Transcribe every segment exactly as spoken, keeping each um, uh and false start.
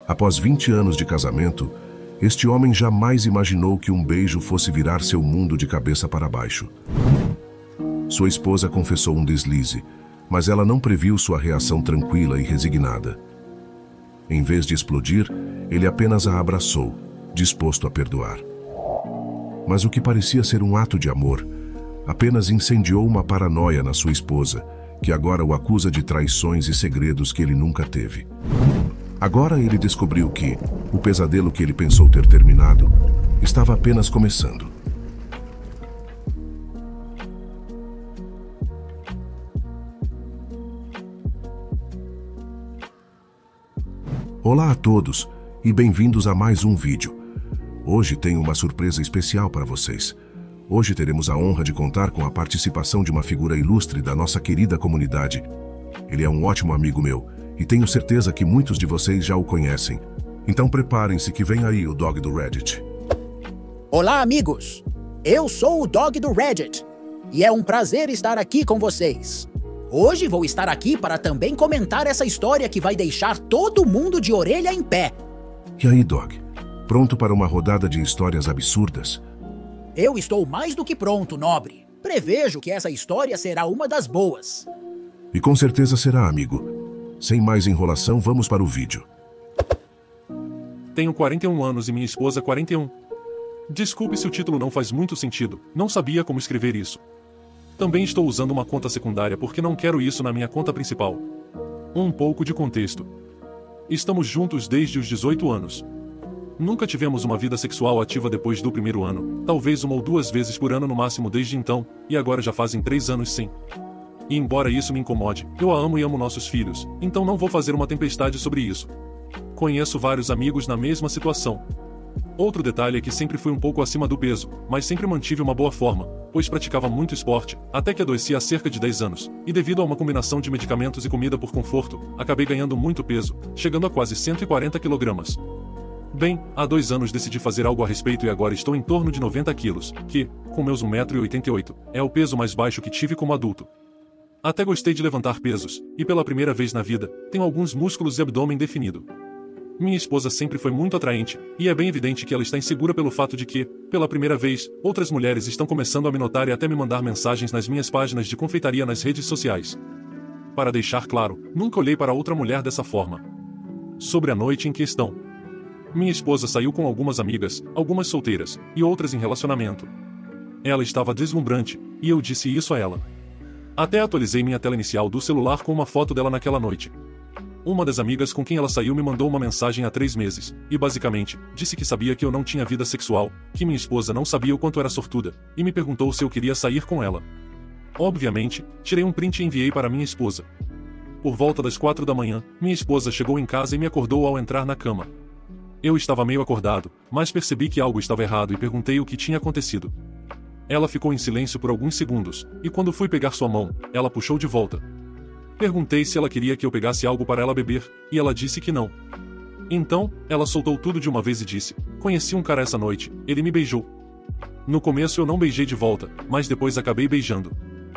Após vinte anos de casamento, este homem jamais imaginou que um beijo fosse virar seu mundo de cabeça para baixo. Sua esposa confessou um deslize, mas ela não previu sua reação tranquila e resignada. Em vez de explodir, ele apenas a abraçou, disposto a perdoar. Mas o que parecia ser um ato de amor, apenas incendiou uma paranoia na sua esposa, que agora o acusa de traições e segredos que ele nunca teve. Agora ele descobriu que o pesadelo que ele pensou ter terminado estava apenas começando. Olá a todos e bem-vindos a mais um vídeo. Hoje tenho uma surpresa especial para vocês. Hoje teremos a honra de contar com a participação de uma figura ilustre da nossa querida comunidade. Ele é um ótimo amigo meu e tenho certeza que muitos de vocês já o conhecem. Então preparem-se que vem aí o Dog do Reddit. Olá, amigos! Eu sou o Dog do Reddit e é um prazer estar aqui com vocês. Hoje vou estar aqui para também comentar essa história que vai deixar todo mundo de orelha em pé. E aí, Dog? Pronto para uma rodada de histórias absurdas? Eu estou mais do que pronto, nobre. Prevejo que essa história será uma das boas. E com certeza será, amigo. Sem mais enrolação, vamos para o vídeo. Tenho quarenta e um anos e minha esposa quarenta e um. Desculpe se o título não faz muito sentido, não sabia como escrever isso. Também estou usando uma conta secundária porque não quero isso na minha conta principal. Um pouco de contexto. Estamos juntos desde os dezoito anos. Nunca tivemos uma vida sexual ativa depois do primeiro ano, talvez uma ou duas vezes por ano no máximo desde então, e agora já fazem três anos sim. E embora isso me incomode, eu a amo e amo nossos filhos, então não vou fazer uma tempestade sobre isso. Conheço vários amigos na mesma situação. Outro detalhe é que sempre fui um pouco acima do peso, mas sempre mantive uma boa forma, pois praticava muito esporte, até que adoeci há cerca de dez anos, e devido a uma combinação de medicamentos e comida por conforto, acabei ganhando muito peso, chegando a quase cento e quarenta quilogramas. Bem, há dois anos decidi fazer algo a respeito e agora estou em torno de noventa quilos, que, com meus um metro e oitenta e oito, é o peso mais baixo que tive como adulto. Até gostei de levantar pesos, e pela primeira vez na vida, tenho alguns músculos e abdômen definido. Minha esposa sempre foi muito atraente, e é bem evidente que ela está insegura pelo fato de que, pela primeira vez, outras mulheres estão começando a me notar e até me mandar mensagens nas minhas páginas de confeitaria nas redes sociais. Para deixar claro, nunca olhei para outra mulher dessa forma. Sobre a noite em questão. Minha esposa saiu com algumas amigas, algumas solteiras, e outras em relacionamento. Ela estava deslumbrante, e eu disse isso a ela. Até atualizei minha tela inicial do celular com uma foto dela naquela noite. Uma das amigas com quem ela saiu me mandou uma mensagem há três meses, e basicamente, disse que sabia que eu não tinha vida sexual, que minha esposa não sabia o quanto era sortuda, e me perguntou se eu queria sair com ela. Obviamente, tirei um print e enviei para minha esposa. Por volta das quatro da manhã, minha esposa chegou em casa e me acordou ao entrar na cama. Eu estava meio acordado, mas percebi que algo estava errado e perguntei o que tinha acontecido. Ela ficou em silêncio por alguns segundos, e quando fui pegar sua mão, ela puxou de volta. Perguntei se ela queria que eu pegasse algo para ela beber, e ela disse que não. Então, ela soltou tudo de uma vez e disse: "Conheci um cara essa noite, ele me beijou." No começo eu não beijei de volta, mas depois acabei beijando.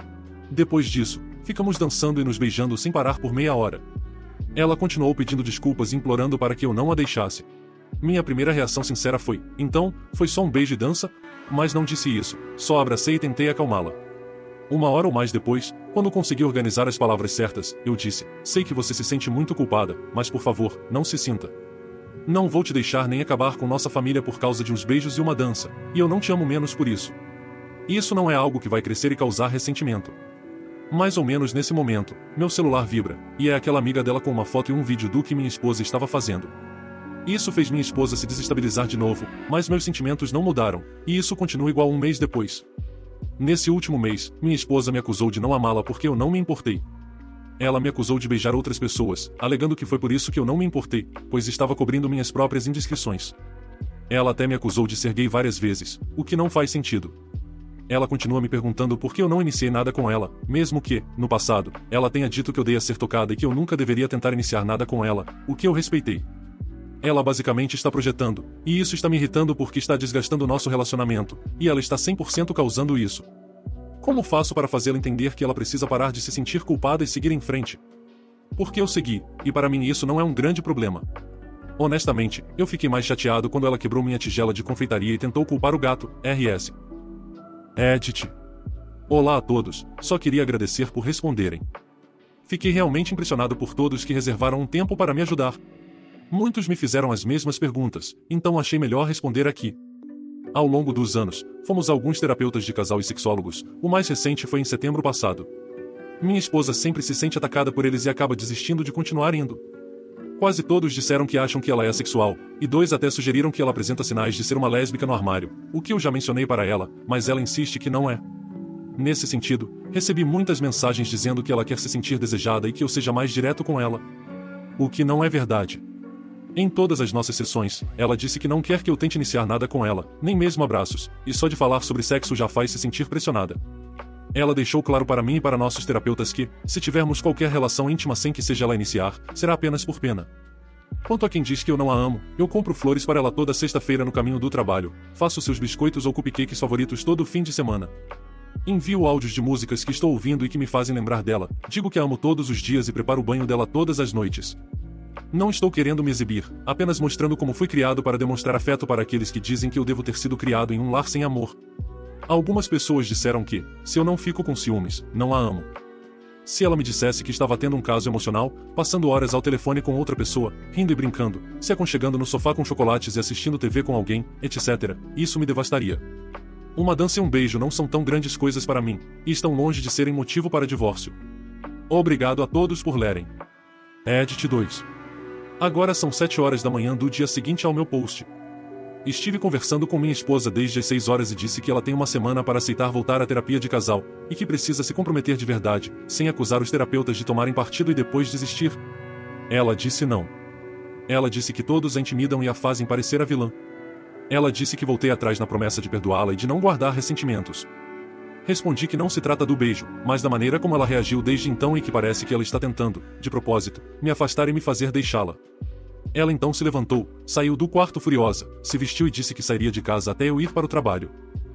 Depois disso, ficamos dançando e nos beijando sem parar por meia hora. Ela continuou pedindo desculpas e implorando para que eu não a deixasse. Minha primeira reação sincera foi: "Então, foi só um beijo e dança?" Mas não disse isso, só abracei e tentei acalmá-la. Uma hora ou mais depois, quando consegui organizar as palavras certas, eu disse: "Sei que você se sente muito culpada, mas por favor, não se sinta. Não vou te deixar nem acabar com nossa família por causa de uns beijos e uma dança, e eu não te amo menos por isso. Isso não é algo que vai crescer e causar ressentimento." Mais ou menos nesse momento, meu celular vibra, e é aquela amiga dela com uma foto e um vídeo do que minha esposa estava fazendo. Isso fez minha esposa se desestabilizar de novo, mas meus sentimentos não mudaram, e isso continua igual um mês depois. Nesse último mês, minha esposa me acusou de não amá-la porque eu não me importei. Ela me acusou de beijar outras pessoas, alegando que foi por isso que eu não me importei, pois estava cobrindo minhas próprias indiscrições. Ela até me acusou de ser gay várias vezes, o que não faz sentido. Ela continua me perguntando por que eu não iniciei nada com ela, mesmo que, no passado, ela tenha dito que eu dei a ser tocada e que eu nunca deveria tentar iniciar nada com ela, o que eu respeitei. Ela basicamente está projetando, e isso está me irritando porque está desgastando nosso relacionamento, e ela está cem por cento causando isso. Como faço para fazê-la entender que ela precisa parar de se sentir culpada e seguir em frente? Porque eu segui, e para mim isso não é um grande problema. Honestamente, eu fiquei mais chateado quando ela quebrou minha tigela de confeitaria e tentou culpar o gato, R S. Edit. Olá a todos, só queria agradecer por responderem. Fiquei realmente impressionado por todos que reservaram um tempo para me ajudar. Muitos me fizeram as mesmas perguntas, então achei melhor responder aqui. Ao longo dos anos, fomos a alguns terapeutas de casal e sexólogos, o mais recente foi em setembro passado. Minha esposa sempre se sente atacada por eles e acaba desistindo de continuar indo. Quase todos disseram que acham que ela é assexual, e dois até sugeriram que ela apresenta sinais de ser uma lésbica no armário, o que eu já mencionei para ela, mas ela insiste que não é. Nesse sentido, recebi muitas mensagens dizendo que ela quer se sentir desejada e que eu seja mais direto com ela. O que não é verdade. Em todas as nossas sessões, ela disse que não quer que eu tente iniciar nada com ela, nem mesmo abraços, e só de falar sobre sexo já faz se sentir pressionada. Ela deixou claro para mim e para nossos terapeutas que, se tivermos qualquer relação íntima sem que seja ela iniciar, será apenas por pena. Quanto a quem diz que eu não a amo, eu compro flores para ela toda sexta-feira no caminho do trabalho, faço seus biscoitos ou cupcakes favoritos todo fim de semana. Envio áudios de músicas que estou ouvindo e que me fazem lembrar dela, digo que a amo todos os dias e preparo o banho dela todas as noites. Não estou querendo me exibir, apenas mostrando como fui criado para demonstrar afeto para aqueles que dizem que eu devo ter sido criado em um lar sem amor. Algumas pessoas disseram que, se eu não fico com ciúmes, não a amo. Se ela me dissesse que estava tendo um caso emocional, passando horas ao telefone com outra pessoa, rindo e brincando, se aconchegando no sofá com chocolates e assistindo T V com alguém, etcétera, isso me devastaria. Uma dança e um beijo não são tão grandes coisas para mim, e estão longe de serem motivo para divórcio. Obrigado a todos por lerem. Edit dois. Agora são sete horas da manhã do dia seguinte ao meu post. Estive conversando com minha esposa desde as seis horas e disse que ela tem uma semana para aceitar voltar à terapia de casal, e que precisa se comprometer de verdade, sem acusar os terapeutas de tomarem partido e depois desistir. Ela disse não. Ela disse que todos a intimidam e a fazem parecer a vilã. Ela disse que voltei atrás na promessa de perdoá-la e de não guardar ressentimentos. Respondi que não se trata do beijo, mas da maneira como ela reagiu desde então e que parece que ela está tentando, de propósito, me afastar e me fazer deixá-la. Ela então se levantou, saiu do quarto furiosa, se vestiu e disse que sairia de casa até eu ir para o trabalho.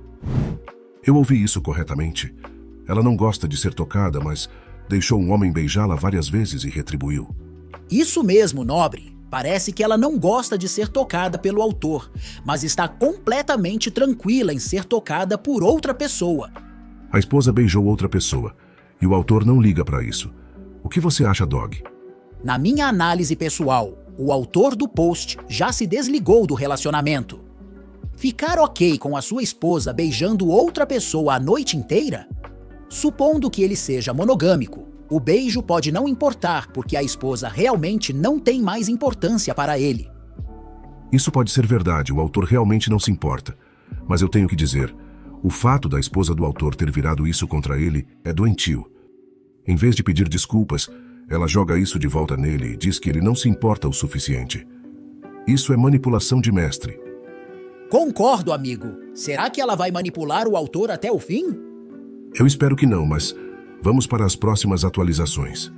Eu ouvi isso corretamente. Ela não gosta de ser tocada, mas deixou um homem beijá-la várias vezes e retribuiu. Isso mesmo, nobre. Parece que ela não gosta de ser tocada pelo autor, mas está completamente tranquila em ser tocada por outra pessoa. A esposa beijou outra pessoa, e o autor não liga para isso. O que você acha, Dog? Na minha análise pessoal, o autor do post já se desligou do relacionamento. Ficar ok com a sua esposa beijando outra pessoa a noite inteira? Supondo que ele seja monogâmico, o beijo pode não importar porque a esposa realmente não tem mais importância para ele. Isso pode ser verdade, o autor realmente não se importa. Mas eu tenho que dizer, o fato da esposa do autor ter virado isso contra ele é doentio. Em vez de pedir desculpas, ela joga isso de volta nele e diz que ele não se importa o suficiente. Isso é manipulação de mestre. Concordo, amigo. Será que ela vai manipular o autor até o fim? Eu espero que não, mas vamos para as próximas atualizações.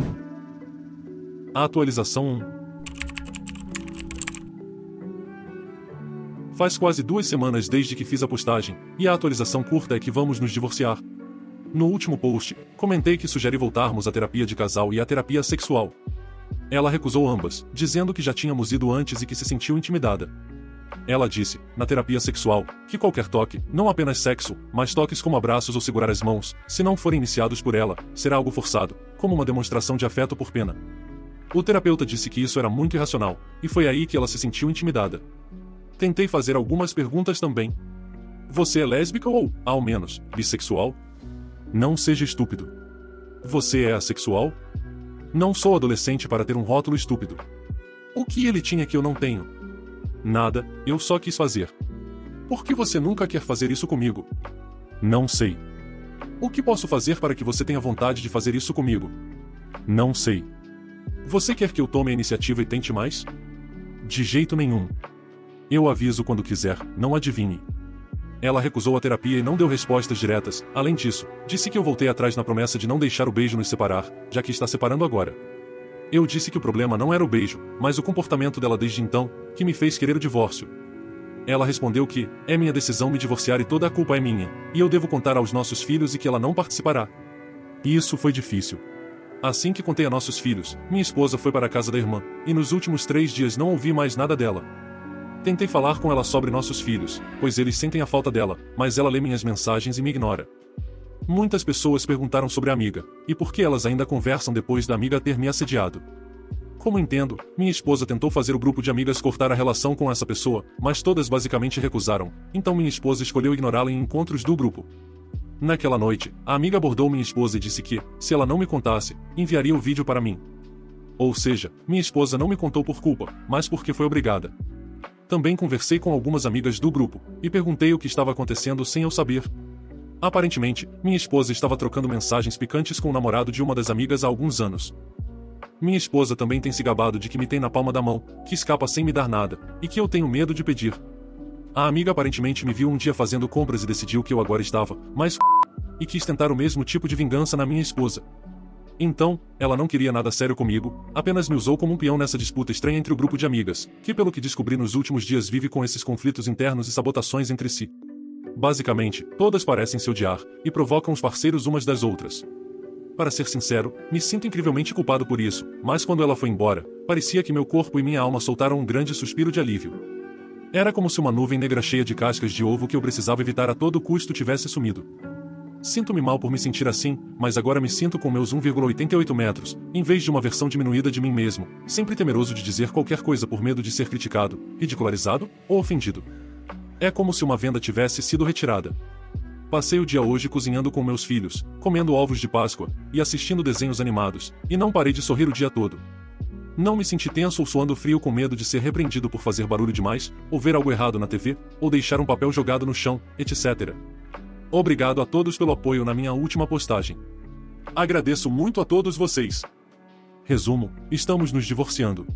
A atualização um. Faz quase duas semanas desde que fiz a postagem, e a atualização curta é que vamos nos divorciar. No último post, comentei que sugeri voltarmos à terapia de casal e à terapia sexual. Ela recusou ambas, dizendo que já tínhamos ido antes e que se sentiu intimidada. Ela disse, na terapia sexual, que qualquer toque, não apenas sexo, mas toques como abraços ou segurar as mãos, se não forem iniciados por ela, será algo forçado, como uma demonstração de afeto por pena. O terapeuta disse que isso era muito irracional, e foi aí que ela se sentiu intimidada. Tentei fazer algumas perguntas também. Você é lésbica ou, ao menos, bissexual? Não seja estúpido. Você é assexual? Não sou adolescente para ter um rótulo estúpido. O que ele tinha que eu não tenho? Nada, eu só quis fazer. Por que você nunca quer fazer isso comigo? Não sei. O que posso fazer para que você tenha vontade de fazer isso comigo? Não sei. Você quer que eu tome a iniciativa e tente mais? De jeito nenhum. Eu aviso quando quiser, não adivinhe. Ela recusou a terapia e não deu respostas diretas. Além disso, disse que eu voltei atrás na promessa de não deixar o beijo nos separar, já que está separando agora. Eu disse que o problema não era o beijo, mas o comportamento dela desde então, que me fez querer o divórcio. Ela respondeu que, é minha decisão me divorciar e toda a culpa é minha, e eu devo contar aos nossos filhos e que ela não participará. E isso foi difícil. Assim que contei a nossos filhos, minha esposa foi para a casa da irmã, e nos últimos três dias não ouvi mais nada dela. Tentei falar com ela sobre nossos filhos, pois eles sentem a falta dela, mas ela lê minhas mensagens e me ignora. Muitas pessoas perguntaram sobre a amiga, e por que elas ainda conversam depois da amiga ter me assediado. Como entendo, minha esposa tentou fazer o grupo de amigas cortar a relação com essa pessoa, mas todas basicamente recusaram, então minha esposa escolheu ignorá-la em encontros do grupo. Naquela noite, a amiga abordou minha esposa e disse que, se ela não me contasse, enviaria o vídeo para mim. Ou seja, minha esposa não me contou por culpa, mas porque foi obrigada. Também conversei com algumas amigas do grupo, e perguntei o que estava acontecendo sem eu saber. Aparentemente, minha esposa estava trocando mensagens picantes com o namorado de uma das amigas há alguns anos. Minha esposa também tem se gabado de que me tem na palma da mão, que escapa sem me dar nada, e que eu tenho medo de pedir. A amiga aparentemente me viu um dia fazendo compras e decidiu que eu agora estava mais e quis tentar o mesmo tipo de vingança na minha esposa. Então, ela não queria nada sério comigo, apenas me usou como um peão nessa disputa estranha entre o grupo de amigas, que pelo que descobri nos últimos dias vive com esses conflitos internos e sabotações entre si. Basicamente, todas parecem se odiar, e provocam os parceiros umas das outras. Para ser sincero, me sinto incrivelmente culpado por isso, mas quando ela foi embora, parecia que meu corpo e minha alma soltaram um grande suspiro de alívio. Era como se uma nuvem negra cheia de cascas de ovo que eu precisava evitar a todo custo tivesse sumido. Sinto-me mal por me sentir assim, mas agora me sinto com meus um vírgula oitenta e oito metros, em vez de uma versão diminuída de mim mesmo, sempre temeroso de dizer qualquer coisa por medo de ser criticado, ridicularizado ou ofendido. É como se uma venda tivesse sido retirada. Passei o dia hoje cozinhando com meus filhos, comendo ovos de Páscoa e assistindo desenhos animados, e não parei de sorrir o dia todo. Não me senti tenso ou suando frio com medo de ser repreendido por fazer barulho demais, ou ver algo errado na T V, ou deixar um papel jogado no chão, etcétera. Obrigado a todos pelo apoio na minha última postagem. Agradeço muito a todos vocês. Resumo, estamos nos divorciando.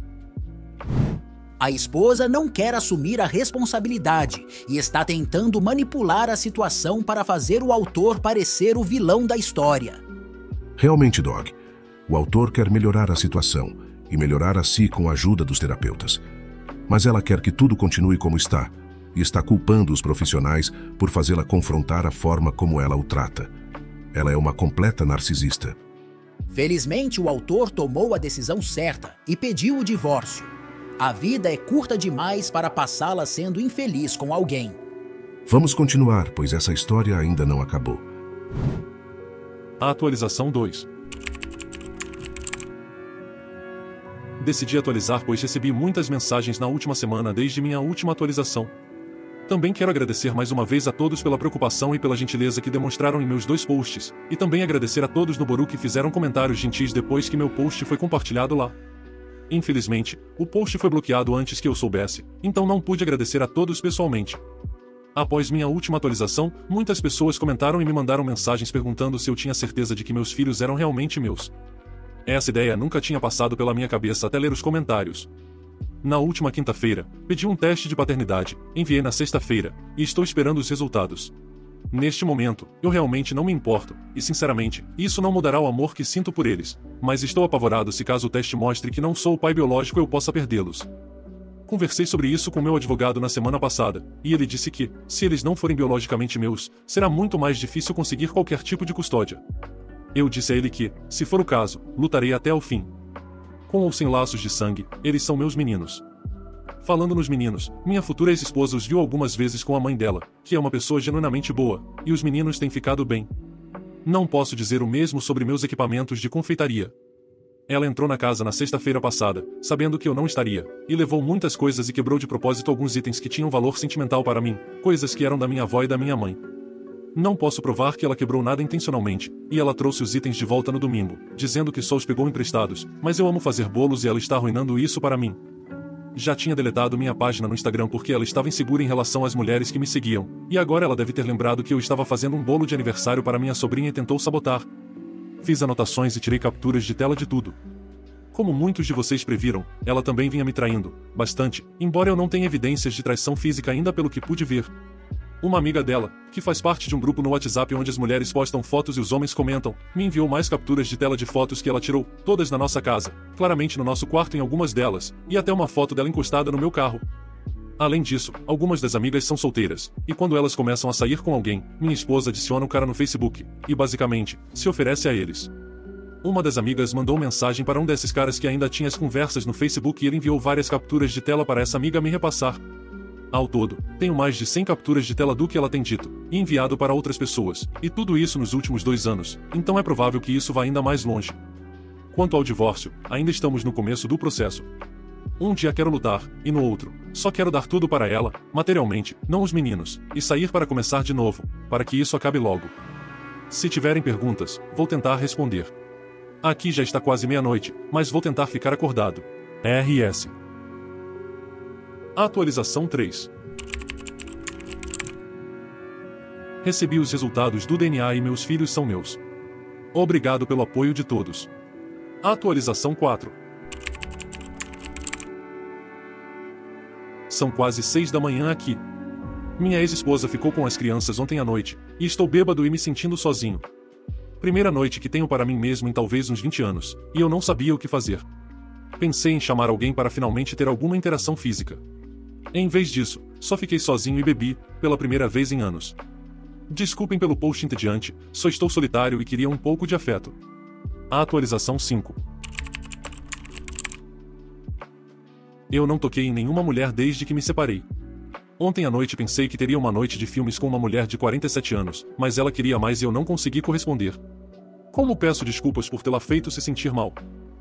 A esposa não quer assumir a responsabilidade e está tentando manipular a situação para fazer o autor parecer o vilão da história. Realmente, Dog, o autor quer melhorar a situação e melhorar a si com a ajuda dos terapeutas. Mas ela quer que tudo continue como está, e está culpando os profissionais por fazê-la confrontar a forma como ela o trata. Ela é uma completa narcisista. Felizmente, o autor tomou a decisão certa e pediu o divórcio. A vida é curta demais para passá-la sendo infeliz com alguém. Vamos continuar, pois essa história ainda não acabou. A atualização dois. Decidi atualizar pois recebi muitas mensagens na última semana desde minha última atualização. Também quero agradecer mais uma vez a todos pela preocupação e pela gentileza que demonstraram em meus dois posts, e também agradecer a todos no Boru que fizeram comentários gentis depois que meu post foi compartilhado lá. Infelizmente, o post foi bloqueado antes que eu soubesse, então não pude agradecer a todos pessoalmente. Após minha última atualização, muitas pessoas comentaram e me mandaram mensagens perguntando se eu tinha certeza de que meus filhos eram realmente meus. Essa ideia nunca tinha passado pela minha cabeça até ler os comentários. Na última quinta-feira, pedi um teste de paternidade, enviei na sexta-feira, e estou esperando os resultados. Neste momento, eu realmente não me importo, e sinceramente, isso não mudará o amor que sinto por eles, mas estou apavorado se caso o teste mostre que não sou o pai biológico eu possa perdê-los. Conversei sobre isso com meu advogado na semana passada, e ele disse que, se eles não forem biologicamente meus, será muito mais difícil conseguir qualquer tipo de custódia. Eu disse a ele que, se for o caso, lutarei até o fim. Com ou sem laços de sangue, eles são meus meninos. Falando nos meninos, minha futura ex-esposa os viu algumas vezes com a mãe dela, que é uma pessoa genuinamente boa, e os meninos têm ficado bem. Não posso dizer o mesmo sobre meus equipamentos de confeitaria. Ela entrou na casa na sexta-feira passada, sabendo que eu não estaria, e levou muitas coisas e quebrou de propósito alguns itens que tinham valor sentimental para mim, coisas que eram da minha avó e da minha mãe. Não posso provar que ela quebrou nada intencionalmente, e ela trouxe os itens de volta no domingo, dizendo que só os pegou emprestados, mas eu amo fazer bolos e ela está arruinando isso para mim. Já tinha deletado minha página no Instagram porque ela estava insegura em relação às mulheres que me seguiam, e agora ela deve ter lembrado que eu estava fazendo um bolo de aniversário para minha sobrinha e tentou sabotar. Fiz anotações e tirei capturas de tela de tudo. Como muitos de vocês previram, ela também vinha me traindo, bastante, embora eu não tenha evidências de traição física ainda pelo que pude ver. Uma amiga dela, que faz parte de um grupo no WhatsApp onde as mulheres postam fotos e os homens comentam, me enviou mais capturas de tela de fotos que ela tirou, todas na nossa casa, claramente no nosso quarto em algumas delas, e até uma foto dela encostada no meu carro. Além disso, algumas das amigas são solteiras, e quando elas começam a sair com alguém, minha esposa adiciona o cara no Facebook, e basicamente, se oferece a eles. Uma das amigas mandou mensagem para um desses caras que ainda tinha as conversas no Facebook e ele enviou várias capturas de tela para essa amiga me repassar. Ao todo, tenho mais de cem capturas de tela do que ela tem dito, e enviado para outras pessoas, e tudo isso nos últimos dois anos, então é provável que isso vá ainda mais longe. Quanto ao divórcio, ainda estamos no começo do processo. Um dia quero lutar, e no outro, só quero dar tudo para ela, materialmente, não os meninos, e sair para começar de novo, para que isso acabe logo. Se tiverem perguntas, vou tentar responder. Aqui já está quase meia-noite, mas vou tentar ficar acordado. R S. Atualização três. Recebi os resultados do D N A e meus filhos são meus. Obrigado pelo apoio de todos. Atualização quatro. São quase seis da manhã aqui. Minha ex-esposa ficou com as crianças ontem à noite, e estou bêbado e me sentindo sozinho. Primeira noite que tenho para mim mesmo em talvez uns vinte anos, e eu não sabia o que fazer. Pensei em chamar alguém para finalmente ter alguma interação física. Em vez disso, só fiquei sozinho e bebi, pela primeira vez em anos. Desculpem pelo post entediante, só estou solitário e queria um pouco de afeto. Atualização cinco. Eu não toquei em nenhuma mulher desde que me separei. Ontem à noite pensei que teria uma noite de filmes com uma mulher de quarenta e sete anos, mas ela queria mais e eu não consegui corresponder. Como peço desculpas por tê-la feito se sentir mal.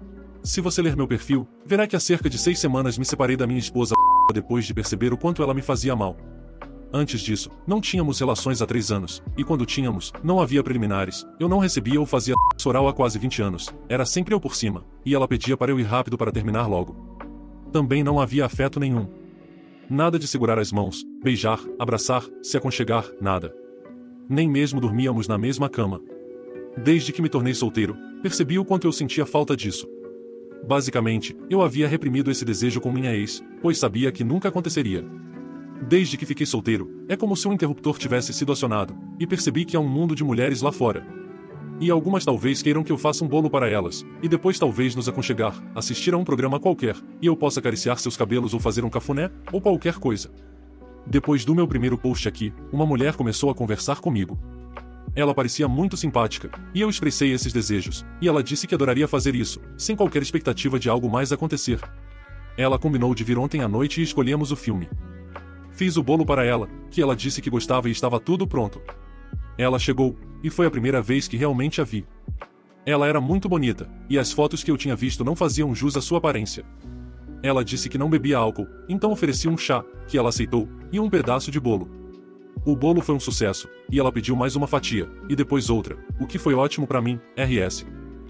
Se você ler meu perfil, verá que há cerca de seis semanas me separei da minha esposa depois de perceber o quanto ela me fazia mal. Antes disso, não tínhamos relações há três anos, e quando tínhamos, não havia preliminares, eu não recebia ou fazia oral há quase vinte anos, era sempre eu por cima, e ela pedia para eu ir rápido para terminar logo. Também não havia afeto nenhum. Nada de segurar as mãos, beijar, abraçar, se aconchegar, nada. Nem mesmo dormíamos na mesma cama. Desde que me tornei solteiro, percebi o quanto eu sentia falta disso. Basicamente, eu havia reprimido esse desejo com minha ex, pois sabia que nunca aconteceria. Desde que fiquei solteiro, é como se um interruptor tivesse sido acionado, e percebi que há um mundo de mulheres lá fora. E algumas talvez queiram que eu faça um bolo para elas, e depois talvez nos aconchegar, assistir a um programa qualquer, e eu possa acariciar seus cabelos ou fazer um cafuné, ou qualquer coisa. Depois do meu primeiro post aqui, uma mulher começou a conversar comigo. Ela parecia muito simpática, e eu expressei esses desejos, e ela disse que adoraria fazer isso, sem qualquer expectativa de algo mais acontecer. Ela combinou de vir ontem à noite e escolhemos o filme. Fiz o bolo para ela, que ela disse que gostava e estava tudo pronto. Ela chegou, e foi a primeira vez que realmente a vi. Ela era muito bonita, e as fotos que eu tinha visto não faziam jus à sua aparência. Ela disse que não bebia álcool, então ofereci um chá, que ela aceitou, e um pedaço de bolo. O bolo foi um sucesso, e ela pediu mais uma fatia, e depois outra, o que foi ótimo para mim, R S.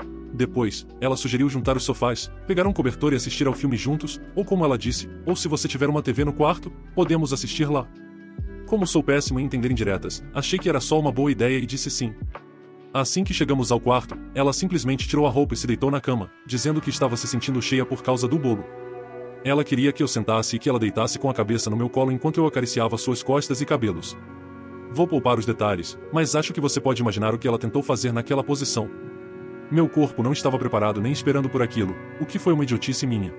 Depois, ela sugeriu juntar os sofás, pegar um cobertor e assistir ao filme juntos, ou como ela disse, ou se você tiver uma T V no quarto, podemos assistir lá. Como sou péssimo em entender indiretas, achei que era só uma boa ideia e disse sim. Assim que chegamos ao quarto, ela simplesmente tirou a roupa e se deitou na cama, dizendo que estava se sentindo cheia por causa do bolo. Ela queria que eu sentasse e que ela deitasse com a cabeça no meu colo enquanto eu acariciava suas costas e cabelos. Vou poupar os detalhes, mas acho que você pode imaginar o que ela tentou fazer naquela posição. Meu corpo não estava preparado nem esperando por aquilo, o que foi uma idiotice minha.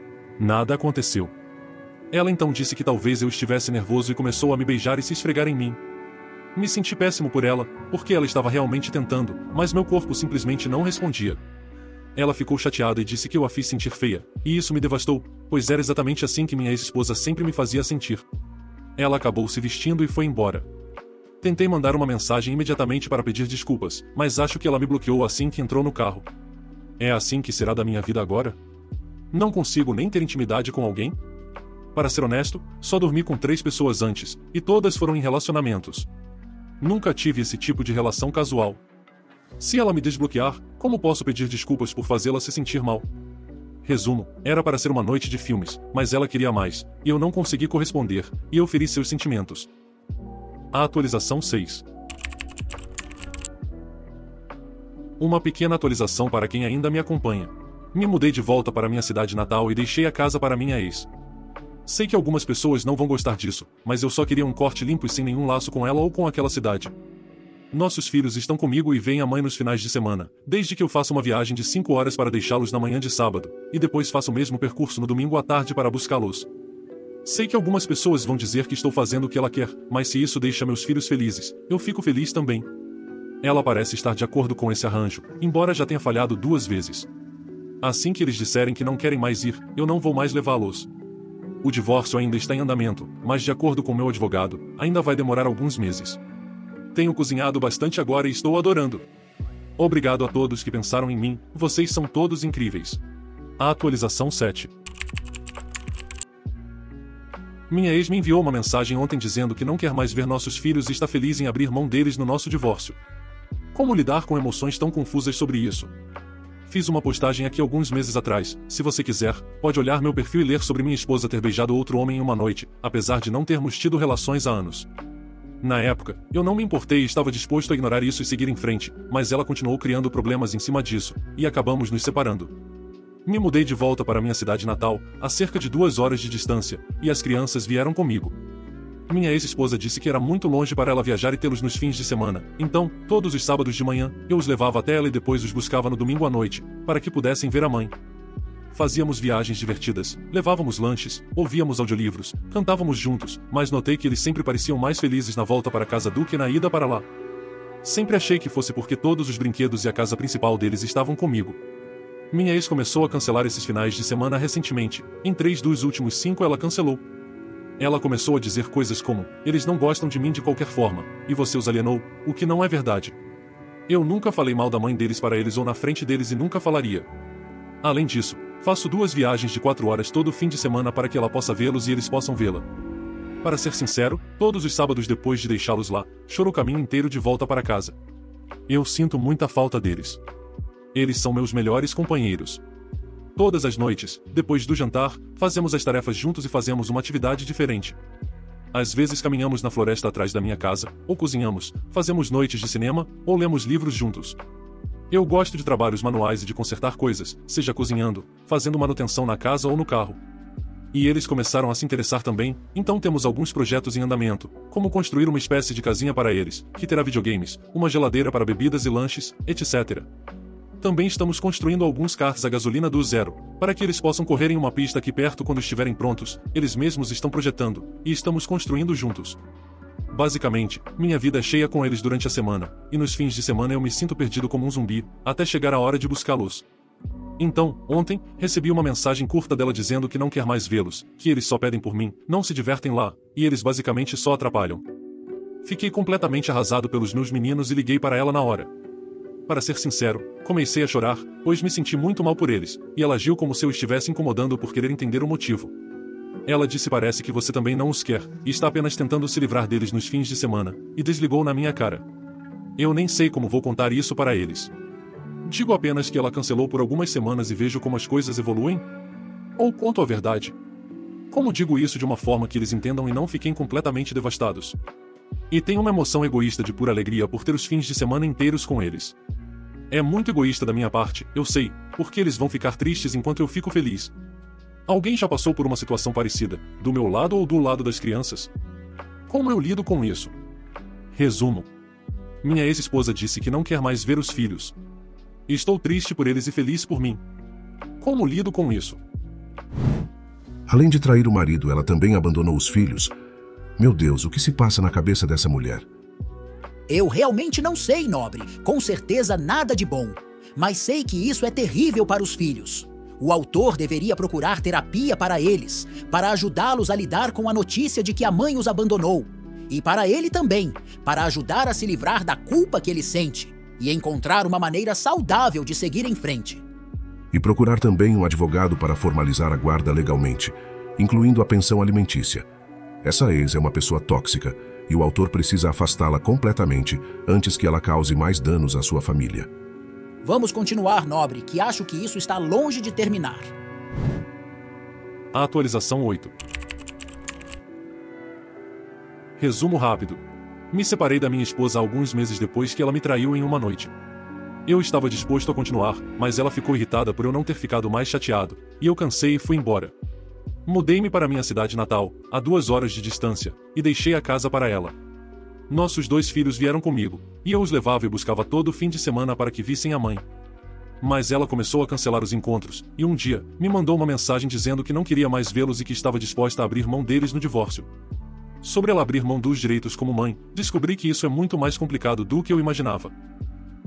Nada aconteceu. Ela então disse que talvez eu estivesse nervoso e começou a me beijar e se esfregar em mim. Me senti péssimo por ela, porque ela estava realmente tentando, mas meu corpo simplesmente não respondia. Ela ficou chateada e disse que eu a fiz sentir feia, e isso me devastou, pois era exatamente assim que minha ex-esposa sempre me fazia sentir. Ela acabou se vestindo e foi embora. Tentei mandar uma mensagem imediatamente para pedir desculpas, mas acho que ela me bloqueou assim que entrou no carro. É assim que será da minha vida agora? Não consigo nem ter intimidade com alguém? Para ser honesto, só dormi com três pessoas antes, e todas foram em relacionamentos. Nunca tive esse tipo de relação casual. Se ela me desbloquear, como posso pedir desculpas por fazê-la se sentir mal? Resumo, era para ser uma noite de filmes, mas ela queria mais, e eu não consegui corresponder, e eu feri seus sentimentos. A atualização seis. Uma pequena atualização para quem ainda me acompanha. Me mudei de volta para minha cidade natal e deixei a casa para minha ex. Sei que algumas pessoas não vão gostar disso, mas eu só queria um corte limpo e sem nenhum laço com ela ou com aquela cidade. Nossos filhos estão comigo e veem a mãe nos finais de semana, desde que eu faça uma viagem de cinco horas para deixá-los na manhã de sábado, e depois faço o mesmo percurso no domingo à tarde para buscá-los. Sei que algumas pessoas vão dizer que estou fazendo o que ela quer, mas se isso deixa meus filhos felizes, eu fico feliz também. Ela parece estar de acordo com esse arranjo, embora já tenha falhado duas vezes. Assim que eles disserem que não querem mais ir, eu não vou mais levá-los. O divórcio ainda está em andamento, mas de acordo com meu advogado, ainda vai demorar alguns meses. Tenho cozinhado bastante agora e estou adorando. Obrigado a todos que pensaram em mim, vocês são todos incríveis. A atualização sete. Minha ex me enviou uma mensagem ontem dizendo que não quer mais ver nossos filhos e está feliz em abrir mão deles no nosso divórcio. Como lidar com emoções tão confusas sobre isso? Fiz uma postagem aqui alguns meses atrás, se você quiser, pode olhar meu perfil e ler sobre minha esposa ter beijado outro homem em uma noite, apesar de não termos tido relações há anos. Na época, eu não me importei e estava disposto a ignorar isso e seguir em frente, mas ela continuou criando problemas em cima disso, e acabamos nos separando. Me mudei de volta para minha cidade natal, a cerca de duas horas de distância, e as crianças vieram comigo. Minha ex-esposa disse que era muito longe para ela viajar e tê-los nos fins de semana, então, todos os sábados de manhã, eu os levava até ela e depois os buscava no domingo à noite, para que pudessem ver a mãe. Fazíamos viagens divertidas, levávamos lanches, ouvíamos audiolivros, cantávamos juntos, mas notei que eles sempre pareciam mais felizes na volta para casa do que na ida para lá. Sempre achei que fosse porque todos os brinquedos e a casa principal deles estavam comigo. Minha ex começou a cancelar esses finais de semana recentemente, em três dos últimos cinco ela cancelou. Ela começou a dizer coisas como, eles não gostam de mim de qualquer forma, e você os alienou, o que não é verdade. Eu nunca falei mal da mãe deles para eles ou na frente deles e nunca falaria. Além disso, faço duas viagens de quatro horas todo fim de semana para que ela possa vê-los e eles possam vê-la. Para ser sincero, todos os sábados depois de deixá-los lá, choro o caminho inteiro de volta para casa. Eu sinto muita falta deles. Eles são meus melhores companheiros. Todas as noites, depois do jantar, fazemos as tarefas juntos e fazemos uma atividade diferente. Às vezes caminhamos na floresta atrás da minha casa, ou cozinhamos, fazemos noites de cinema, ou lemos livros juntos. Eu gosto de trabalhos manuais e de consertar coisas, seja cozinhando, fazendo manutenção na casa ou no carro. E eles começaram a se interessar também, então temos alguns projetos em andamento, como construir uma espécie de casinha para eles, que terá videogames, uma geladeira para bebidas e lanches, etcétera. Também estamos construindo alguns carros a gasolina do zero, para que eles possam correr em uma pista aqui perto quando estiverem prontos, eles mesmos estão projetando, e estamos construindo juntos. Basicamente, minha vida é cheia com eles durante a semana, e nos fins de semana eu me sinto perdido como um zumbi, até chegar a hora de buscá-los. Então, ontem, recebi uma mensagem curta dela dizendo que não quer mais vê-los, que eles só pedem por mim, não se divertem lá, e eles basicamente só atrapalham. Fiquei completamente arrasado pelos meus meninos e liguei para ela na hora. Para ser sincero, comecei a chorar, pois me senti muito mal por eles, e ela agiu como se eu estivesse incomodando por querer entender o motivo. Ela disse parece que você também não os quer, e está apenas tentando se livrar deles nos fins de semana, e desligou na minha cara. Eu nem sei como vou contar isso para eles. Digo apenas que ela cancelou por algumas semanas e vejo como as coisas evoluem? Ou conto a verdade? Como digo isso de uma forma que eles entendam e não fiquem completamente devastados? E tenho uma emoção egoísta de pura alegria por ter os fins de semana inteiros com eles. É muito egoísta da minha parte, eu sei, porque eles vão ficar tristes enquanto eu fico feliz. Alguém já passou por uma situação parecida, do meu lado ou do lado das crianças? Como eu lido com isso? Resumo. Minha ex-esposa disse que não quer mais ver os filhos. Estou triste por eles e feliz por mim. Como lido com isso? Além de trair o marido, ela também abandonou os filhos. Meu Deus, o que se passa na cabeça dessa mulher? Eu realmente não sei, nobre. Com certeza nada de bom. Mas sei que isso é terrível para os filhos. O autor deveria procurar terapia para eles, para ajudá-los a lidar com a notícia de que a mãe os abandonou. E para ele também, para ajudar a se livrar da culpa que ele sente e encontrar uma maneira saudável de seguir em frente. E procurar também um advogado para formalizar a guarda legalmente, incluindo a pensão alimentícia. Essa ex é uma pessoa tóxica e o autor precisa afastá-la completamente antes que ela cause mais danos à sua família. Vamos continuar, nobre, que acho que isso está longe de terminar. A atualização oito. Resumo rápido. Me separei da minha esposa alguns meses depois que ela me traiu em uma noite. Eu estava disposto a continuar, mas ela ficou irritada por eu não ter ficado mais chateado, e eu cansei e fui embora. Mudei-me para minha cidade natal, a duas horas de distância, e deixei a casa para ela. Nossos dois filhos vieram comigo, e eu os levava e buscava todo fim de semana para que vissem a mãe. Mas ela começou a cancelar os encontros, e um dia, me mandou uma mensagem dizendo que não queria mais vê-los e que estava disposta a abrir mão deles no divórcio. Sobre ela abrir mão dos direitos como mãe, descobri que isso é muito mais complicado do que eu imaginava.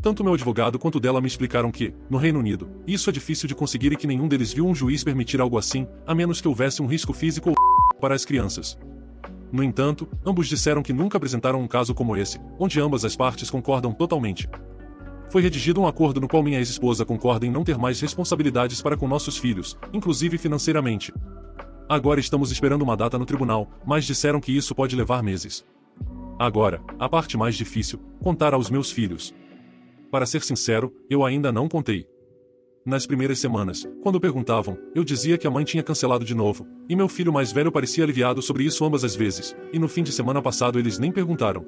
Tanto meu advogado quanto dela me explicaram que, no Reino Unido, isso é difícil de conseguir e que nenhum deles viu um juiz permitir algo assim, a menos que houvesse um risco físico ou para as crianças. No entanto, ambos disseram que nunca apresentaram um caso como esse, onde ambas as partes concordam totalmente. Foi redigido um acordo no qual minha ex-esposa concorda em não ter mais responsabilidades para com nossos filhos, inclusive financeiramente. Agora estamos esperando uma data no tribunal, mas disseram que isso pode levar meses. Agora, a parte mais difícil, contar aos meus filhos. Para ser sincero, eu ainda não contei. Nas primeiras semanas, quando perguntavam, eu dizia que a mãe tinha cancelado de novo, e meu filho mais velho parecia aliviado sobre isso ambas as vezes, e no fim de semana passado eles nem perguntaram.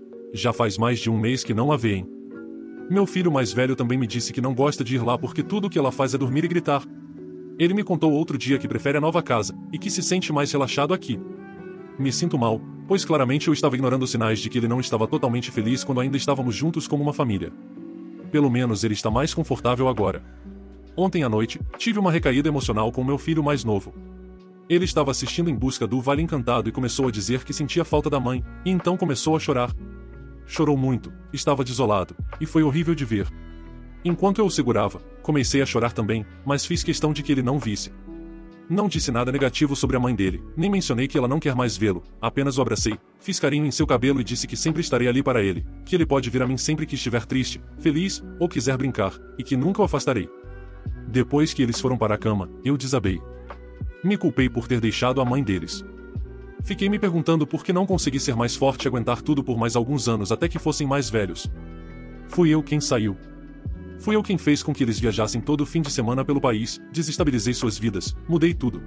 Já faz mais de um mês que não a veem. Meu filho mais velho também me disse que não gosta de ir lá porque tudo o que ela faz é dormir e gritar. Ele me contou outro dia que prefere a nova casa, e que se sente mais relaxado aqui. Me sinto mal, pois claramente eu estava ignorando sinais de que ele não estava totalmente feliz quando ainda estávamos juntos como uma família. Pelo menos ele está mais confortável agora. Ontem à noite, tive uma recaída emocional com meu filho mais novo. Ele estava assistindo Em Busca do Vale Encantado e começou a dizer que sentia falta da mãe, e então começou a chorar. Chorou muito, estava desolado, e foi horrível de ver. Enquanto eu o segurava, comecei a chorar também, mas fiz questão de que ele não visse. Não disse nada negativo sobre a mãe dele, nem mencionei que ela não quer mais vê-lo, apenas o abracei, fiz carinho em seu cabelo e disse que sempre estarei ali para ele, que ele pode vir a mim sempre que estiver triste, feliz, ou quiser brincar, e que nunca o afastarei. Depois que eles foram para a cama, eu desabei. Me culpei por ter deixado a mãe deles. Fiquei me perguntando por que não consegui ser mais forte e aguentar tudo por mais alguns anos até que fossem mais velhos. Fui eu quem saiu. Fui eu quem fez com que eles viajassem todo fim de semana pelo país, desestabilizei suas vidas, mudei tudo.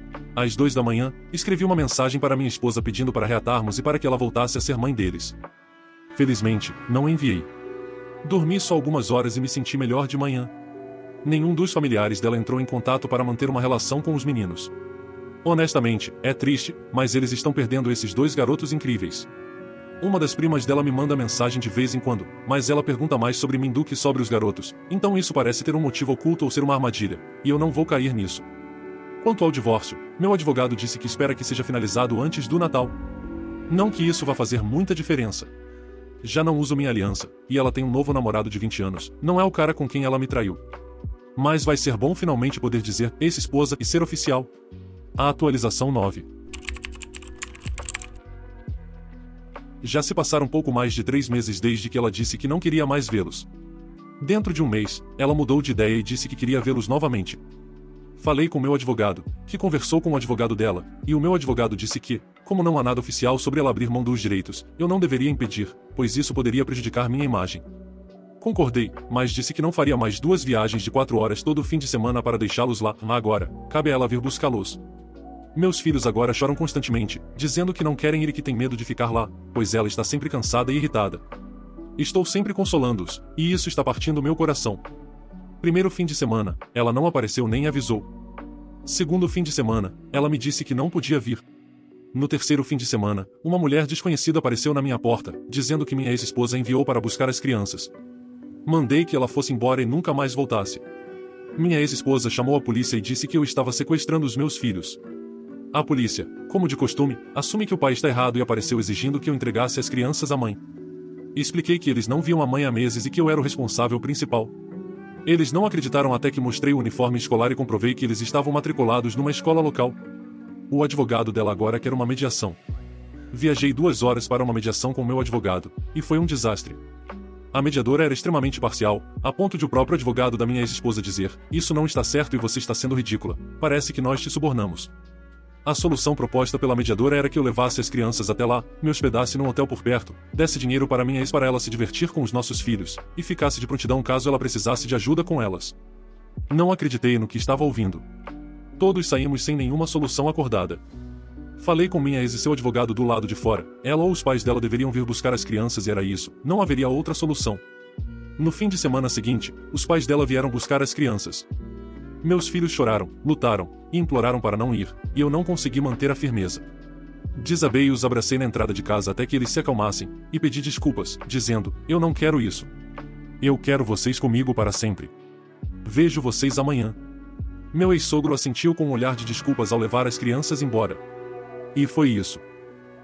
Às duas da manhã, escrevi uma mensagem para minha esposa pedindo para reatarmos e para que ela voltasse a ser mãe deles. Felizmente, não enviei. Dormi só algumas horas e me senti melhor de manhã. Nenhum dos familiares dela entrou em contato para manter uma relação com os meninos. Honestamente, é triste, mas eles estão perdendo esses dois garotos incríveis. Uma das primas dela me manda mensagem de vez em quando, mas ela pergunta mais sobre mim do que sobre os garotos, então isso parece ter um motivo oculto ou ser uma armadilha, e eu não vou cair nisso. Quanto ao divórcio, meu advogado disse que espera que seja finalizado antes do Natal. Não que isso vá fazer muita diferença. Já não uso minha aliança, e ela tem um novo namorado de vinte anos, não é o cara com quem ela me traiu. Mas vai ser bom finalmente poder dizer ex-esposa e ser oficial. A atualização nove. Já se passaram pouco mais de três meses desde que ela disse que não queria mais vê-los. Dentro de um mês, ela mudou de ideia e disse que queria vê-los novamente. Falei com meu advogado, que conversou com o advogado dela, e o meu advogado disse que, como não há nada oficial sobre ela abrir mão dos direitos, eu não deveria impedir, pois isso poderia prejudicar minha imagem. Concordei, mas disse que não faria mais duas viagens de quatro horas todo fim de semana para deixá-los lá, agora, cabe a ela vir buscá-los. Meus filhos agora choram constantemente, dizendo que não querem ir e que têm medo de ficar lá, pois ela está sempre cansada e irritada. Estou sempre consolando-os, e isso está partindo meu coração. Primeiro fim de semana, ela não apareceu nem avisou. Segundo fim de semana, ela me disse que não podia vir. No terceiro fim de semana, uma mulher desconhecida apareceu na minha porta, dizendo que minha ex-esposa enviou para buscar as crianças. Mandei que ela fosse embora e nunca mais voltasse. Minha ex-esposa chamou a polícia e disse que eu estava sequestrando os meus filhos. A polícia, como de costume, assume que o pai está errado e apareceu exigindo que eu entregasse as crianças à mãe. Expliquei que eles não viam a mãe há meses e que eu era o responsável principal. Eles não acreditaram até que mostrei o uniforme escolar e comprovei que eles estavam matriculados numa escola local. O advogado dela agora quer uma mediação. Viajei duas horas para uma mediação com meu advogado, e foi um desastre. A mediadora era extremamente parcial, a ponto de o próprio advogado da minha ex-esposa dizer: "Isso não está certo e você está sendo ridícula, parece que nós te subornamos." A solução proposta pela mediadora era que eu levasse as crianças até lá, me hospedasse num hotel por perto, desse dinheiro para minha ex para ela se divertir com os nossos filhos, e ficasse de prontidão caso ela precisasse de ajuda com elas. Não acreditei no que estava ouvindo. Todos saímos sem nenhuma solução acordada. Falei com minha ex e seu advogado do lado de fora, ela ou os pais dela deveriam vir buscar as crianças e era isso, não haveria outra solução. No fim de semana seguinte, os pais dela vieram buscar as crianças. Meus filhos choraram, lutaram, e imploraram para não ir, e eu não consegui manter a firmeza. Desabei e os abracei na entrada de casa até que eles se acalmassem, e pedi desculpas, dizendo: "Eu não quero isso. Eu quero vocês comigo para sempre. Vejo vocês amanhã." Meu ex-sogro assentiu com um olhar de desculpas ao levar as crianças embora. E foi isso.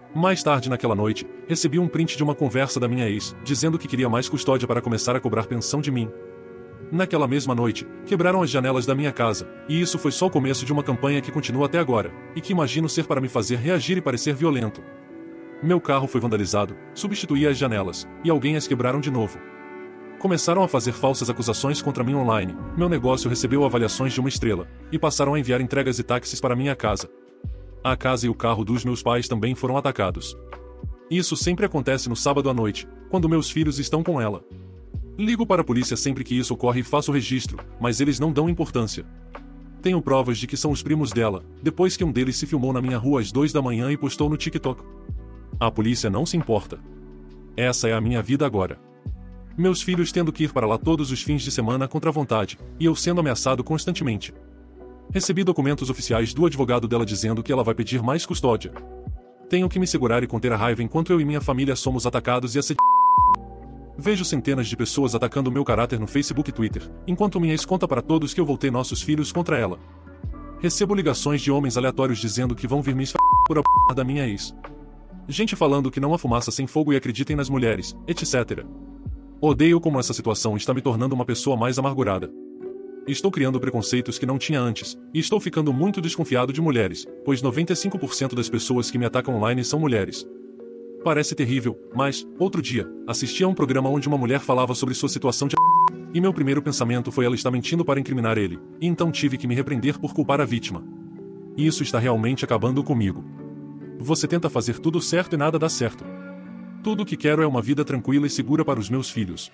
Mais tarde naquela noite, recebi um print de uma conversa da minha ex, dizendo que queria mais custódia para começar a cobrar pensão de mim. Naquela mesma noite, quebraram as janelas da minha casa, e isso foi só o começo de uma campanha que continua até agora, e que imagino ser para me fazer reagir e parecer violento. Meu carro foi vandalizado, substituí as janelas, e alguém as quebraram de novo. Começaram a fazer falsas acusações contra mim online, meu negócio recebeu avaliações de uma estrela, e passaram a enviar entregas e táxis para minha casa. A casa e o carro dos meus pais também foram atacados. Isso sempre acontece no sábado à noite, quando meus filhos estão com ela. Ligo para a polícia sempre que isso ocorre e faço o registro, mas eles não dão importância. Tenho provas de que são os primos dela, depois que um deles se filmou na minha rua às duas da manhã e postou no TikTok. A polícia não se importa. Essa é a minha vida agora. Meus filhos tendo que ir para lá todos os fins de semana contra a vontade, e eu sendo ameaçado constantemente. Recebi documentos oficiais do advogado dela dizendo que ela vai pedir mais custódia. Tenho que me segurar e conter a raiva enquanto eu e minha família somos atacados e assediados. Vejo centenas de pessoas atacando meu caráter no Facebook e Twitter, enquanto minha ex conta para todos que eu voltei nossos filhos contra ela. Recebo ligações de homens aleatórios dizendo que vão vir me esfaquear por a p*** da minha ex. Gente falando que não há fumaça sem fogo e acreditem nas mulheres, etcétera. Odeio como essa situação está me tornando uma pessoa mais amargurada. Estou criando preconceitos que não tinha antes, e estou ficando muito desconfiado de mulheres, pois noventa e cinco por cento das pessoas que me atacam online são mulheres. Parece terrível, mas, outro dia, assisti a um programa onde uma mulher falava sobre sua situação de e meu primeiro pensamento foi ela está mentindo para incriminar ele, e então tive que me repreender por culpar a vítima. Isso está realmente acabando comigo. Você tenta fazer tudo certo e nada dá certo. Tudo o que quero é uma vida tranquila e segura para os meus filhos.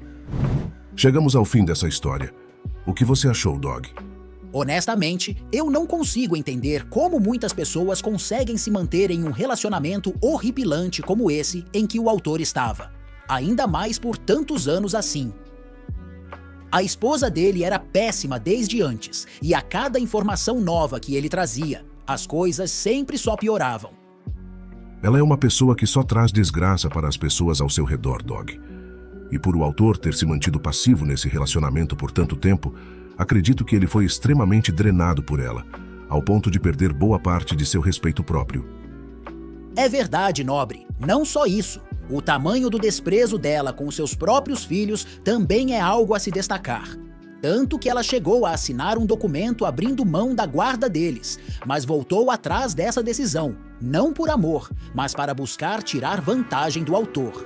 Chegamos ao fim dessa história. O que você achou, Dog? Honestamente, eu não consigo entender como muitas pessoas conseguem se manter em um relacionamento horripilante como esse em que o autor estava. Ainda mais por tantos anos assim. A esposa dele era péssima desde antes, e a cada informação nova que ele trazia, as coisas sempre só pioravam. Ela é uma pessoa que só traz desgraça para as pessoas ao seu redor, Dog. E por o autor ter se mantido passivo nesse relacionamento por tanto tempo, acredito que ele foi extremamente drenado por ela, ao ponto de perder boa parte de seu respeito próprio. É verdade, nobre. Não só isso. O tamanho do desprezo dela com seus próprios filhos também é algo a se destacar. Tanto que ela chegou a assinar um documento abrindo mão da guarda deles, mas voltou atrás dessa decisão, não por amor, mas para buscar tirar vantagem do autor.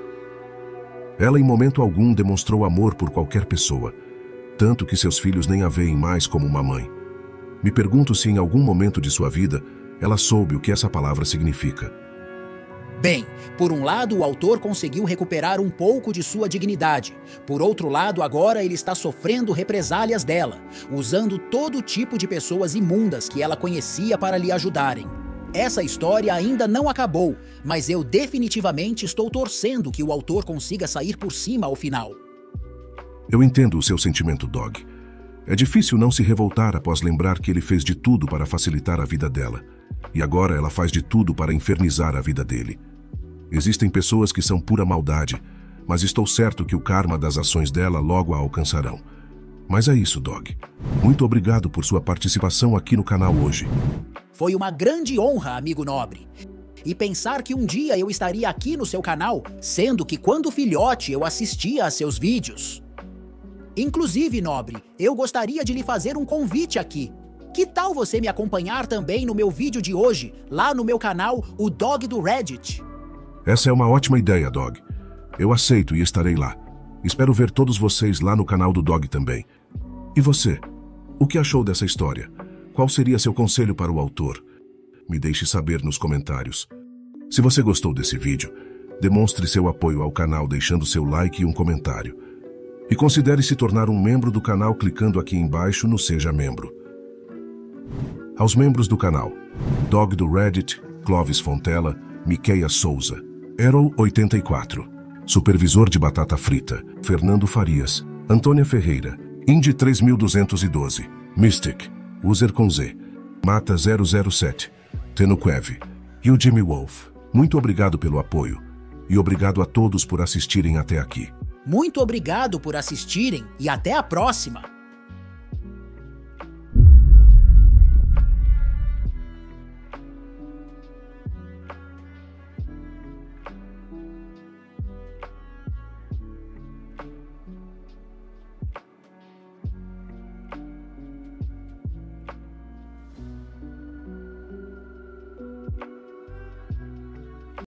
Ela em momento algum demonstrou amor por qualquer pessoa, tanto que seus filhos nem a veem mais como uma mãe. Me pergunto se em algum momento de sua vida ela soube o que essa palavra significa. Bem, por um lado o autor conseguiu recuperar um pouco de sua dignidade. Por outro lado, agora ele está sofrendo represálias dela, usando todo tipo de pessoas imundas que ela conhecia para lhe ajudarem. Essa história ainda não acabou, mas eu definitivamente estou torcendo que o autor consiga sair por cima ao final. Eu entendo o seu sentimento, Dog. É difícil não se revoltar após lembrar que ele fez de tudo para facilitar a vida dela. E agora ela faz de tudo para infernizar a vida dele. Existem pessoas que são pura maldade, mas estou certo que o karma das ações dela logo a alcançarão. Mas é isso, Dog. Muito obrigado por sua participação aqui no canal hoje. Foi uma grande honra, amigo nobre. E pensar que um dia eu estaria aqui no seu canal, sendo que quando filhote eu assistia a seus vídeos. Inclusive, nobre, eu gostaria de lhe fazer um convite aqui. Que tal você me acompanhar também no meu vídeo de hoje, lá no meu canal, o Dog do Reddit? Essa é uma ótima ideia, Dog. Eu aceito e estarei lá. Espero ver todos vocês lá no canal do Dog também. E você? O que achou dessa história? Qual seria seu conselho para o autor? Me deixe saber nos comentários. Se você gostou desse vídeo, demonstre seu apoio ao canal deixando seu like e um comentário. E considere se tornar um membro do canal clicando aqui embaixo no Seja Membro. Aos membros do canal: Dog do Reddit, Clóvis Fontela, Miqueia Souza, Errol oitenta e quatro, Supervisor de Batata Frita, Fernando Farias, Antônia Ferreira, Indy três mil duzentos e doze, Mystic, User com Z, Mata zero zero sete, Tenuquev e o Jimmy Wolf. Muito obrigado pelo apoio e obrigado a todos por assistirem até aqui. Muito obrigado por assistirem e até a próxima!